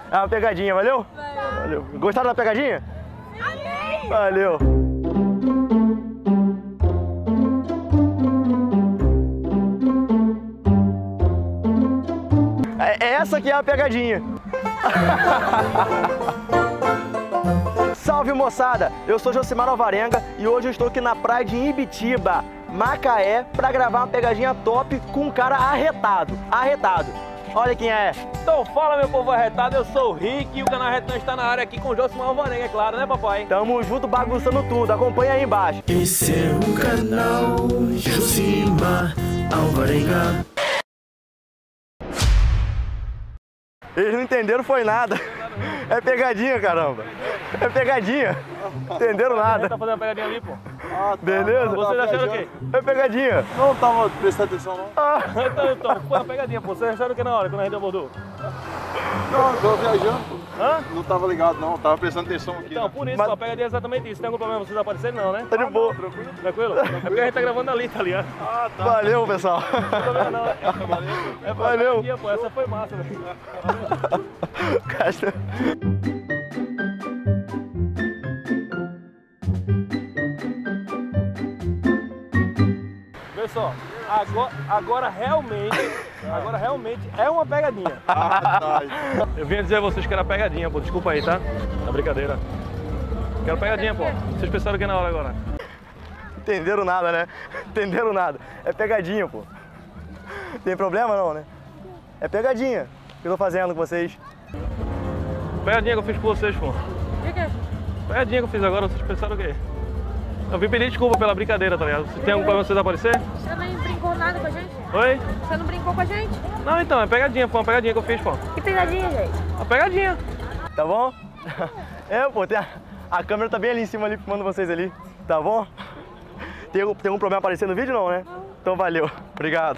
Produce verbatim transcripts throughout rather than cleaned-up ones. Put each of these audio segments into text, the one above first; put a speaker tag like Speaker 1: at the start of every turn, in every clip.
Speaker 1: É uma pegadinha, valeu? Valeu. Valeu. Gostaram da pegadinha?
Speaker 2: Amém!
Speaker 1: Valeu. É, essa que é a pegadinha. Salve, moçada! Eu sou Josimar Alvarenga e hoje eu estou aqui na praia de Ibitiba, Macaé, pra gravar uma pegadinha top com um cara arretado. Arretado. Olha quem é.
Speaker 3: Então fala, meu povo arretado, eu sou o Rick e o canal Arretão está na área aqui com o Josimar Alvarenga, é claro, né, papai?
Speaker 1: Tamo junto bagunçando tudo, acompanha aí embaixo.
Speaker 4: Esse é o canal Josimar Alvarenga.
Speaker 1: Eles não entenderam foi nada. É pegadinha, caramba. É pegadinha. Entenderam nada.
Speaker 3: Tá fazendo uma pegadinha ali, pô.
Speaker 1: Ah, tá. Beleza?
Speaker 3: Vocês acharam o quê?
Speaker 1: É pegadinha.
Speaker 5: Não tava prestando atenção, não.
Speaker 1: Ah.
Speaker 3: Então, então, foi uma pegadinha, pô. Vocês acharam o que na hora, quando a gente abordou?
Speaker 5: Não, eu tava viajando, pô.
Speaker 3: Hã?
Speaker 5: Não tava ligado, não. Tava prestando atenção aqui.
Speaker 3: Então,
Speaker 5: né?
Speaker 3: por isso,
Speaker 1: Mas...
Speaker 3: pô, a pegadinha é exatamente isso. Tem algum problema vocês aparecerem, não, né?
Speaker 1: Tá de boa.
Speaker 5: Tranquilo?
Speaker 3: Tranquilo? É porque a gente tá gravando ali, tá ligado?
Speaker 5: Ah, tá.
Speaker 1: Valeu, pessoal.
Speaker 3: Não tem problema, não. É, é
Speaker 1: Valeu.
Speaker 3: pegadinha, pô. Essa foi massa, velho.
Speaker 1: Casta.
Speaker 3: Pessoal, agora, agora realmente, agora realmente é uma pegadinha.
Speaker 5: Ah, tá.
Speaker 3: Eu vinha dizer a vocês que era pegadinha, pô. Desculpa aí, tá? É brincadeira. Quero pegadinha, pô. Vocês pensaram o que na hora agora?
Speaker 1: Entenderam nada, né? Entenderam nada. É pegadinha, pô. Tem problema não, né? É pegadinha que eu tô fazendo com vocês.
Speaker 3: Pegadinha que eu fiz com vocês, pô.
Speaker 2: O que?
Speaker 3: Pegadinha que eu fiz agora, vocês pensaram o quê? Eu vim pedir desculpa pela brincadeira, tá ligado? Se tem algum problema vocês aparecer?
Speaker 2: Você não brincou nada com a gente?
Speaker 3: Oi?
Speaker 2: Você não brincou com a gente?
Speaker 3: Não, então, é pegadinha, pô. Uma pegadinha que eu fiz, pô.
Speaker 2: Que pegadinha, gente?
Speaker 3: Uma pegadinha.
Speaker 1: Tá bom? É, pô, tem a, a câmera tá bem ali em cima, ali, filmando vocês ali. Tá bom? Tem, algum- tem algum problema aparecendo no vídeo, não, né?
Speaker 2: Não.
Speaker 1: Então valeu. Obrigado.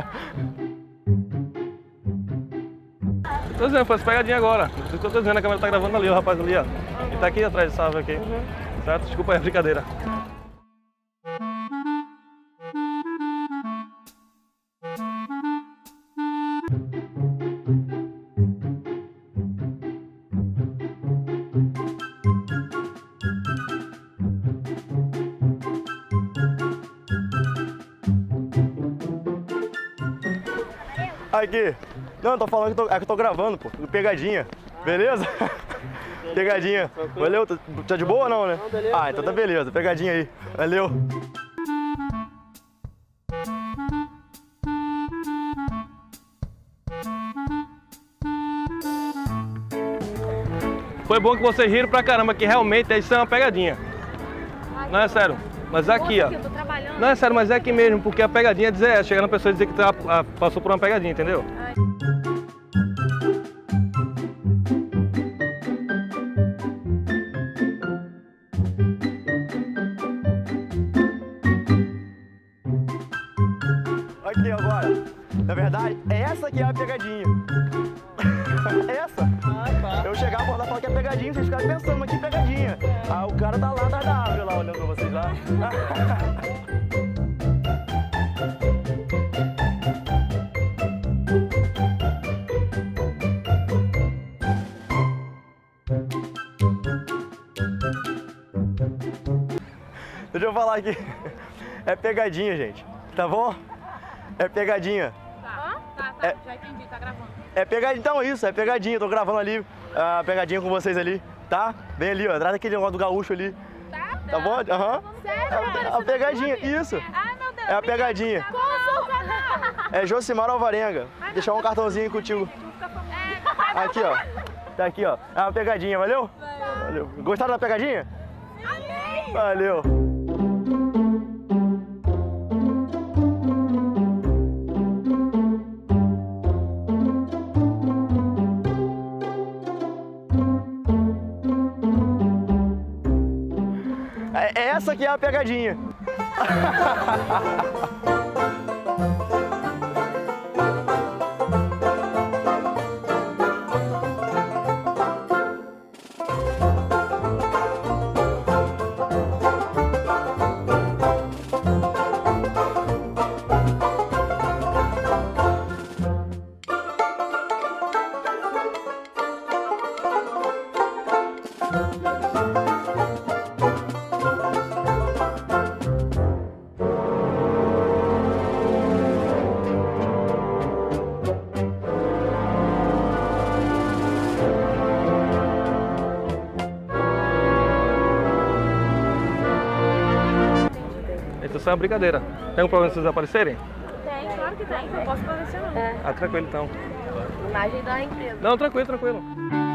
Speaker 3: Tô dizendo, foi essa pegadinha agora. Por isso que eu tô dizendo, a câmera tá gravando ali, o rapaz ali, ó. Ele tá aqui atrás dessa árvore aqui. Certo? Desculpa aí a brincadeira.
Speaker 1: Aqui. Não, eu tô falando que, tô, é que eu tô gravando, pô. Pegadinha. Beleza? Pegadinha. Valeu? Tá, tá de boa ou não, né?
Speaker 3: Não, beleza,
Speaker 1: Ah, então tá beleza. Pegadinha aí. Valeu.
Speaker 3: Foi bom que vocês riram pra caramba, que realmente isso é uma pegadinha. Não é sério. Mas aqui, ó.
Speaker 2: Eu tô trabalhando.
Speaker 3: Não é sério, mas é aqui mesmo, porque a pegadinha é dizer, é chegar na pessoa e dizer que tá, a, passou por uma pegadinha, entendeu?
Speaker 2: Ai.
Speaker 1: Aqui agora. Na verdade, essa aqui é a pegadinha. Essa.
Speaker 3: Ah, tá.
Speaker 1: Eu chegar, abordar e falar que é pegadinha, vocês ficarem pensando, mas que pegadinha. Ah, o cara tá lá atrás da árvore, lá, olhando pra vocês lá. Deixa eu falar aqui. É pegadinha, gente. Tá bom? É pegadinha.
Speaker 2: Tá, tá, tá.
Speaker 1: É-
Speaker 2: Já entendi, tá gravando.
Speaker 1: É pegadinha, então é isso, é pegadinha. Tô gravando ali a pegadinha com vocês ali, tá? Bem ali, ó, atrás daquele negócio do gaúcho ali.
Speaker 2: Tá?
Speaker 1: Tá bom? Aham.
Speaker 2: Sério?
Speaker 1: É a, a pegadinha, isso.
Speaker 2: Ai, meu Deus.
Speaker 1: É a pegadinha.
Speaker 2: Qual o seu canal?
Speaker 1: É Josimar Alvarenga. Deixar um cartãozinho contigo.
Speaker 2: É,
Speaker 1: Aqui, ó. Tá aqui, ó. É uma pegadinha, valeu? Valeu. Gostaram da pegadinha?
Speaker 2: amém.
Speaker 1: Valeu. É, essa que é a pegadinha.
Speaker 3: Isso é uma brincadeira. Tem algum problema se vocês aparecerem?
Speaker 2: Tem, claro que tem. Não posso aparecer não.
Speaker 6: É,
Speaker 3: Ah, tranquilo então.
Speaker 6: imagem da empresa.
Speaker 3: Não, tranquilo, tranquilo.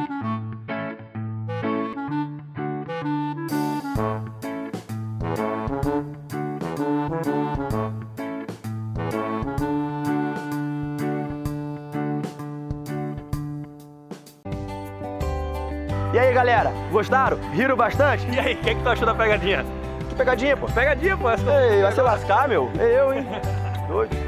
Speaker 1: E aí, galera, gostaram? Riram bastante?
Speaker 3: E aí, o que, que tu achou da pegadinha?
Speaker 1: Que pegadinha, pô.
Speaker 3: Pegadinha, pô. Essa...
Speaker 1: Ei, vai se lascar, meu. Eu, hein? Doido.